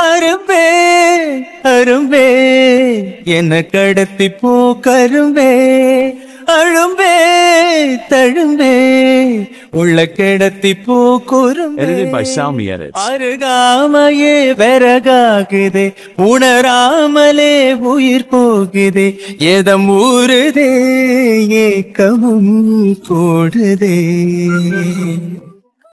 அரும்பே அரும்பே என்ன கடத்தி போ கரும்பே அழும்பே தழும்பே உள்ள கிடத்தி போ குரும்பே. Edited by Salmiedits. அருகாமையே veragaguthae உணராமலே உயிர் போகுதே எதம் ஊறுதே ஏக்கமும் கூடுதே.